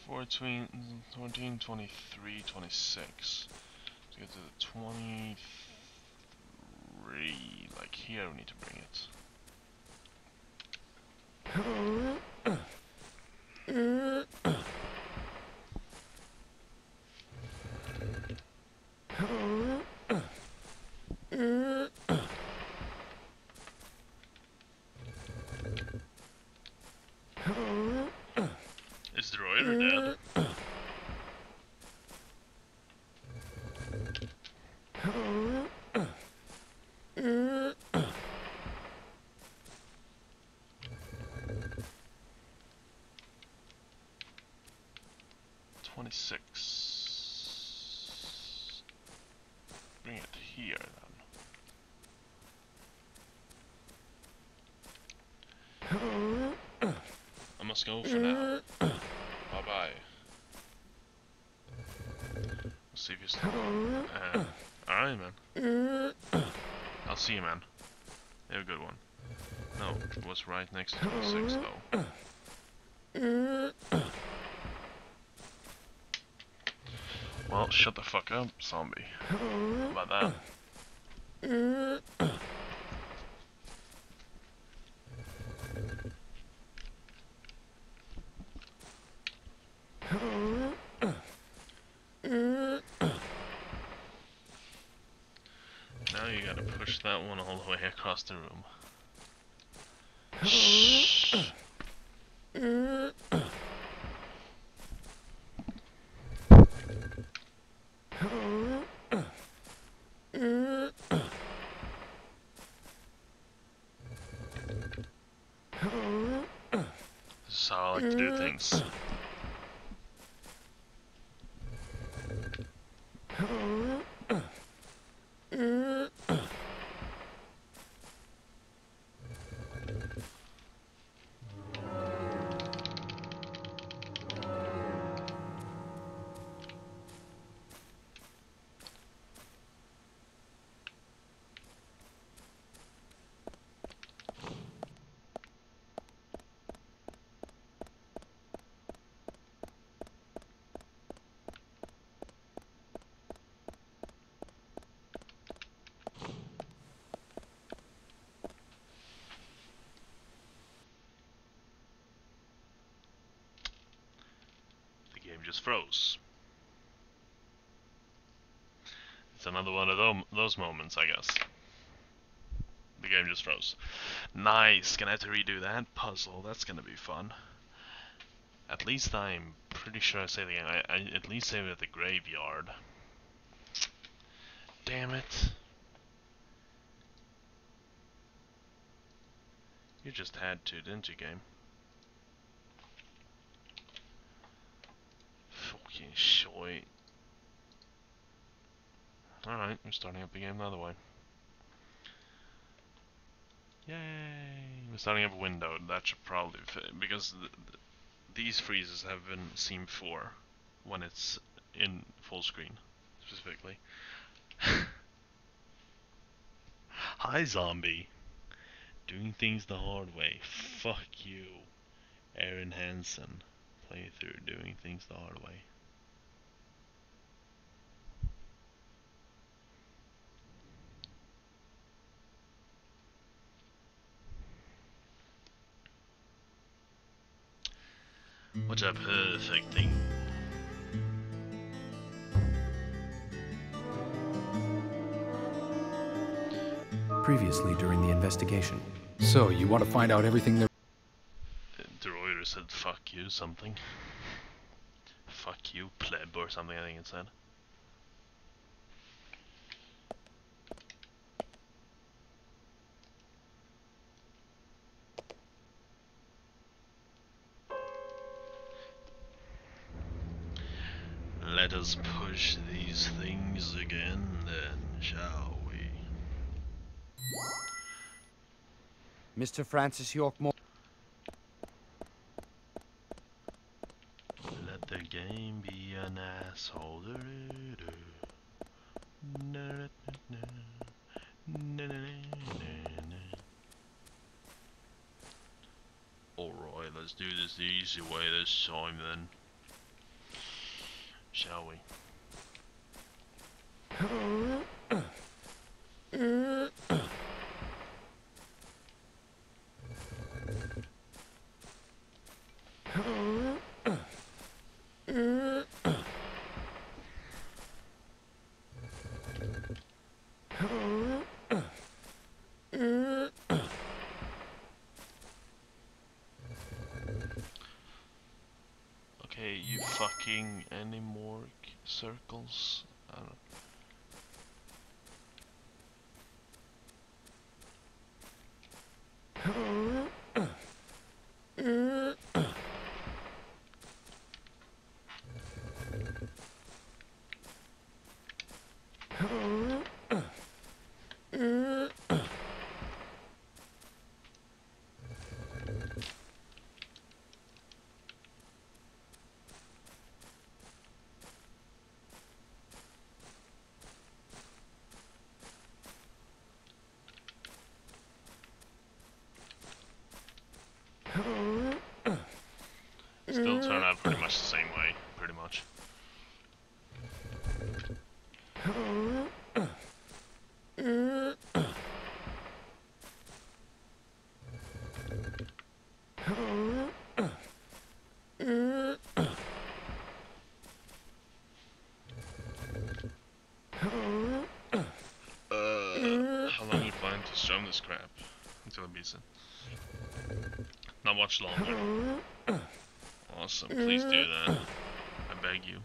fourteen, fourteen, twenty-three, twenty-six. To get to the twenty-three, like here we need to bring it. Is the droider dead? twenty-six. Bring it here then. I must go for now. Bye bye. We'll see if you still. Uh, Alright, man. I'll see you, man. You have a good one. No, it was right next to twenty-six, though. Well, shut the fuck up, zombie. How about that? Now you gotta push that one all the way across the room. Shh. This is how I like to do things. Just froze. It's another one of those moments, I guess. The game just froze. Nice. Gonna have to redo that puzzle. That's gonna be fun. At least I'm pretty sure I saved the game. I, I at least saved it at the graveyard. Damn it. You just had to, didn't you, game? Fucking shit. Alright, we're starting up the game the other way. Yay! We're starting up a window. That should probably fit, because th th these freezes have been seen before when it's in full screen, specifically. Hi, zombie. Doing things the hard way. Fuck you. Aaron Hansen. Playthrough doing things the hard way. What a perfect thing. Previously during the investigation. So, you want to find out everything there... The droider said fuck you something. Fuck you pleb or something, I think it said. Let us push these things again then, shall we? Mister Francis York Morgan. Let the game be an asshole. Alright, let's do this the easy way this time then. shall we? Okay, you fucking any more circles? I don't Still turn out pretty much the same way, pretty much. Uh, how long you plan to strum this crap until it beats it? Not much longer. Awesome, please do that. I beg you.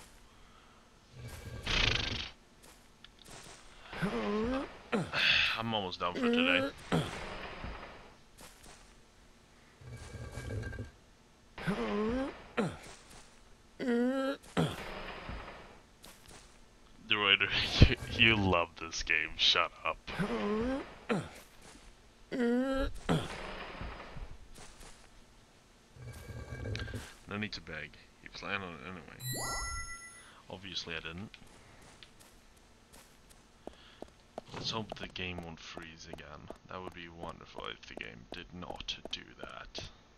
I'm almost done for today. Droider, you, you love this game, shut up. No need to beg. You plan on it anyway. Obviously I didn't. Let's hope the game won't freeze again. That would be wonderful if the game did not do that.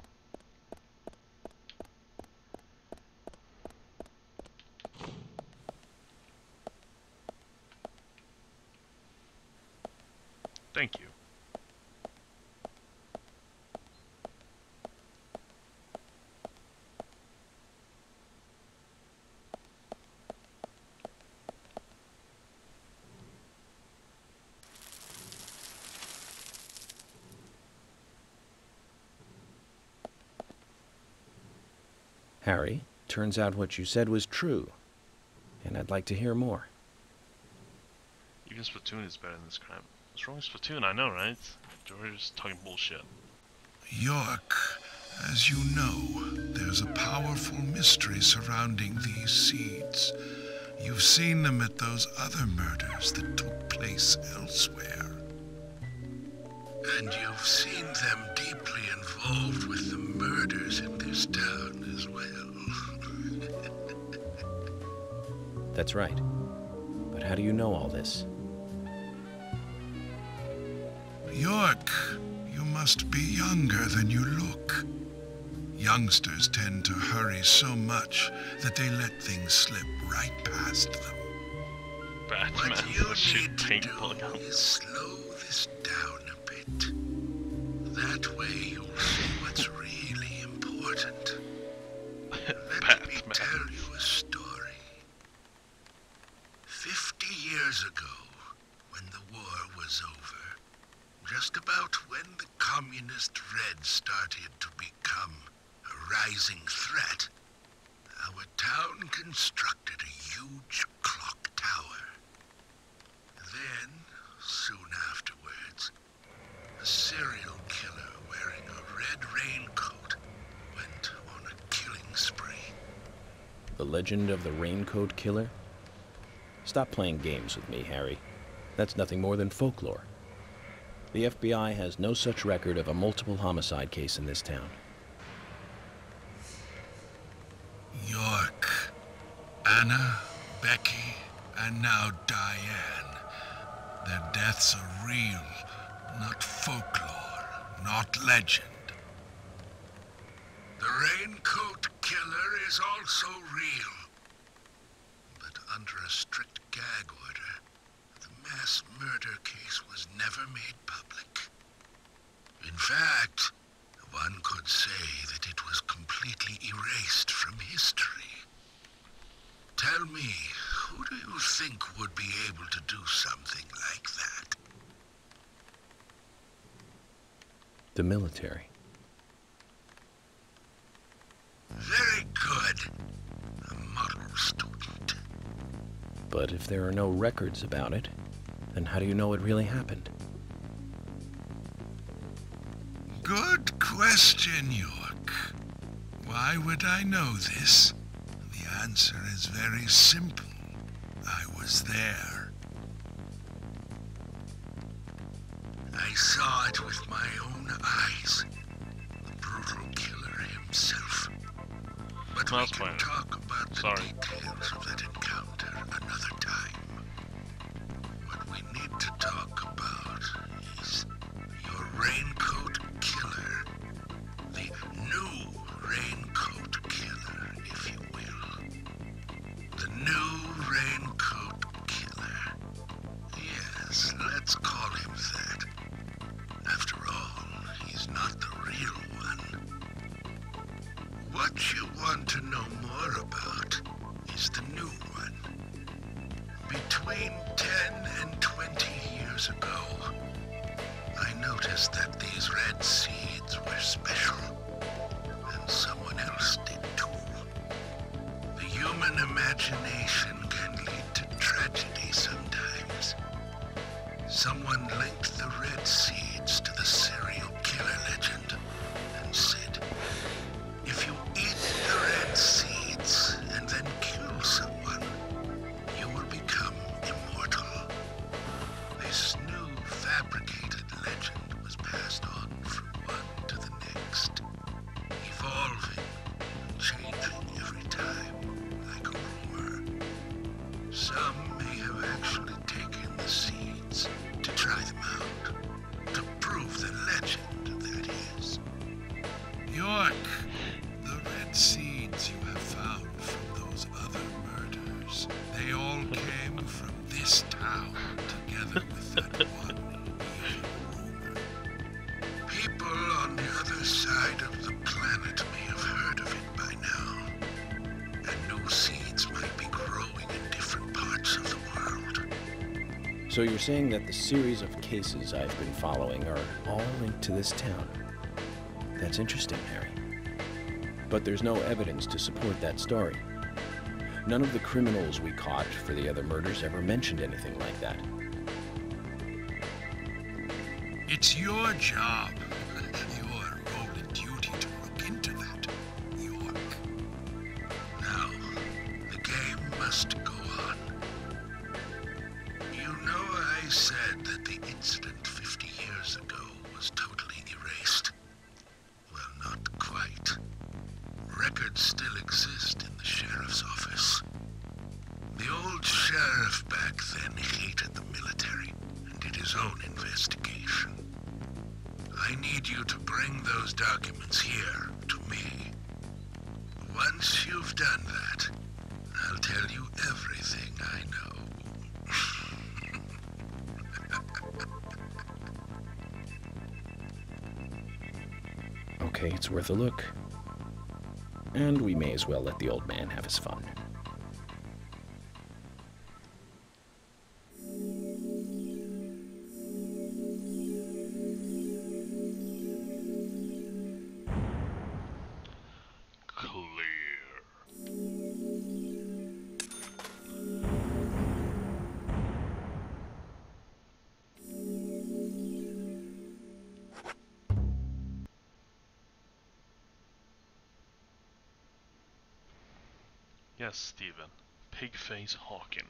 Thank you. Harry, turns out what you said was true, and I'd like to hear more. Even Splatoon is better than this crap. What's wrong with Splatoon? I know, right? George's talking bullshit. York, as you know, there's a powerful mystery surrounding these seeds. You've seen them at those other murders that took place elsewhere. And you've seen them deeply involved with the murders in this town as well. That's right. But how do you know all this? York, you must be younger than you look. Youngsters tend to hurry so much that they let things slip right past them. Batman, what you shoot need to paintball gun. do is slow this down a bit. That way you'll see what's really important. Let Batman. me tell you a story. Fifty years ago, when the war was over, just about when the communist Red started to become a rising threat, our town constructed a huge clock tower. Then, soon afterwards, a serial killer wearing a red raincoat went on a killing spree. The legend of the Raincoat Killer? Stop playing games with me, Harry. That's nothing more than folklore. The F B I has no such record of a multiple homicide case in this town. York, Anna, Becky, and now Diane. Their deaths are real, not folklore, not legend. The Raincoat Killer is also real. under a strict gag order, the mass murder case was never made public. In fact, one could say that it was completely erased from history. Tell me, who do you think would be able to do something like that? The military. Very good. A model student. But if there are no records about it, then how do you know it really happened? Good question, York. Why would I know this? The answer is very simple. I was there. I saw it with my own eyes. The brutal killer himself. But we can talk about the Sorry. details of that encounter another time. What we need to talk about is your raincoat killer. The new raincoat killer, if you will. The new raincoat killer. Yes, let's call him that. After all, he's not the real one. What you want to know more about is the new one. Between ten and twenty years ago, I noticed that these red seeds were special, and someone else did too. The human imagination can lead to tragedy sometimes. Someone linked the red seeds to the serial killer legend and said, if you eat the red seeds and then kill someone, you will become immortal. This new fabricated legend was passed on from one to the next, evolving and changing every time, like a rumor. Some may have actually taken the seeds to try them out, to prove the legend, that is. York, the red seeds you have found from those other murders, they all came from this town, together with that one evil rumor. People on the other side of the planet may have heard of it by now, and new seeds might be growing in different parts of the world. So you're saying that the series of cases I've been following are all linked to this town? That's interesting, Harry. But there's no evidence to support that story. None of the criminals we caught for the other murders ever mentioned anything like that. It's your job, your role and duty to look into that, York. Now, the game must go on. You know I said that the incident fifty years ago was totally erased. Well, not quite. Records still exist in the sheriff's office. The old sheriff back then hated the military and did his own investigation. I need you to bring those documents here to me. Once you've done that, I'll tell you everything I know. Okay, it's worth a look. And we may as well let the old man have his fun. Yes, Stephen. Pigface Hawkin.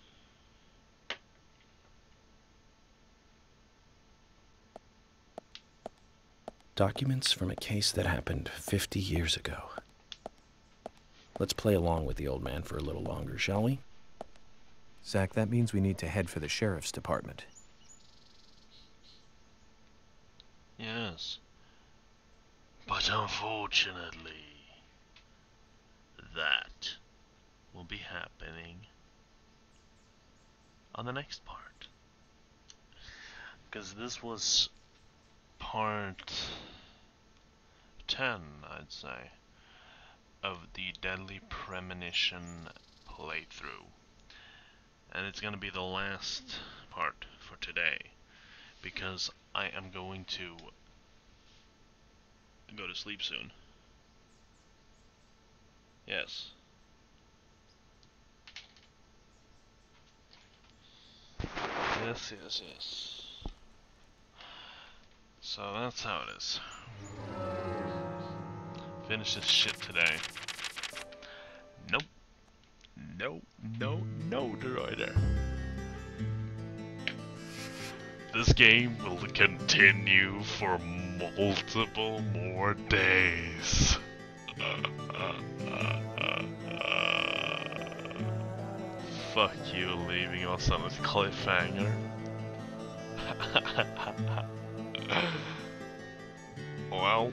Documents from a case that happened fifty years ago. Let's play along with the old man for a little longer, shall we? Zach, that means we need to head for the sheriff's department. Yes. But unfortunately, that will be happening on the next part. Because this was part ten, I'd say, of the Deadly Premonition playthrough. And it's gonna be the last part for today, because I am going to go to sleep soon. Yes. Yes, yes, yes. So that's how it is. Finish this shit today. Nope. No, no, no, droider. This game will continue for multiple more days. Fuck you, leaving us on a cliffhanger. Well,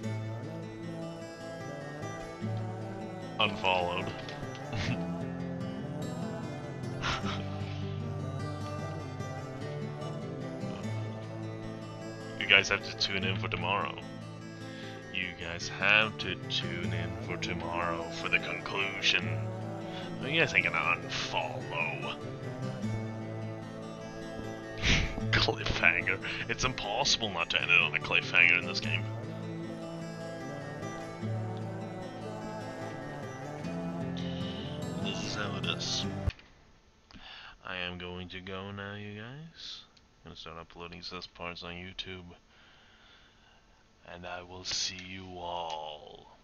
unfollowed. You guys have to tune in for tomorrow. You guys have to tune in for tomorrow for the conclusion. You guys ain't gonna unfollow. Cliffhanger. It's impossible not to end it on a cliffhanger in this game. This is how it is. I am going to go now, you guys. I'm gonna start uploading these parts on YouTube. And I will see you all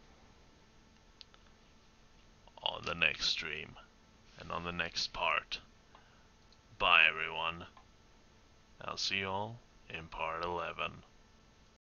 on the next stream and on the next part. Bye everyone. I'll see you all in part eleven.